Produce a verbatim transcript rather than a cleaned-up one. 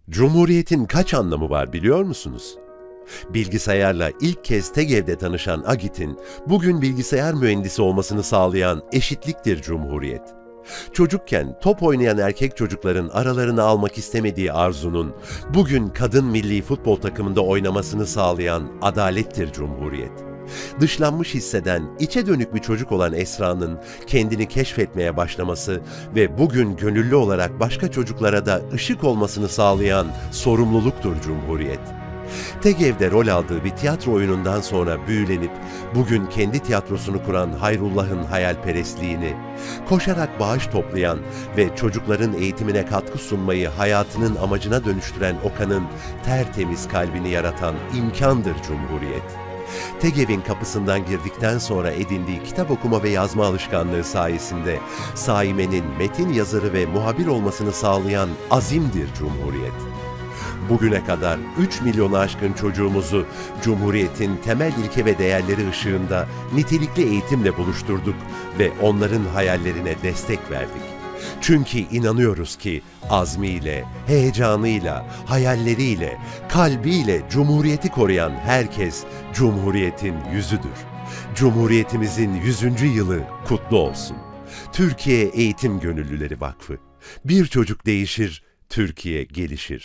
Cumhuriyetin kaç anlamı var biliyor musunuz? Bilgisayarla ilk kez TEGEV'de tanışan Agit'in bugün bilgisayar mühendisi olmasını sağlayan eşitliktir Cumhuriyet. Çocukken top oynayan erkek çocukların aralarına almak istemediği Arzu'nun bugün kadın milli futbol takımında oynamasını sağlayan adalettir Cumhuriyet. Dışlanmış hisseden, içe dönük bir çocuk olan Esra'nın kendini keşfetmeye başlaması ve bugün gönüllü olarak başka çocuklara da ışık olmasını sağlayan sorumluluktur Cumhuriyet. TEGEV'de rol aldığı bir tiyatro oyunundan sonra büyülenip bugün kendi tiyatrosunu kuran Hayrullah'ın hayalperestliğini, koşarak bağış toplayan ve çocukların eğitimine katkı sunmayı hayatının amacına dönüştüren Okan'ın tertemiz kalbini yaratan imkandır Cumhuriyet. TEGEV'in kapısından girdikten sonra edindiği kitap okuma ve yazma alışkanlığı sayesinde Saime'nin metin yazarı ve muhabir olmasını sağlayan azimdir Cumhuriyet. Bugüne kadar üç milyonu aşkın çocuğumuzu Cumhuriyet'in temel ilke ve değerleri ışığında nitelikli eğitimle buluşturduk ve onların hayallerine destek verdik. Çünkü inanıyoruz ki azmiyle, heyecanıyla, hayalleriyle, kalbiyle Cumhuriyeti koruyan herkes Cumhuriyet'in yüzüdür. Cumhuriyetimizin yüzüncü yılı kutlu olsun. Türkiye Eğitim Gönüllüleri Vakfı. Bir çocuk değişir, Türkiye gelişir.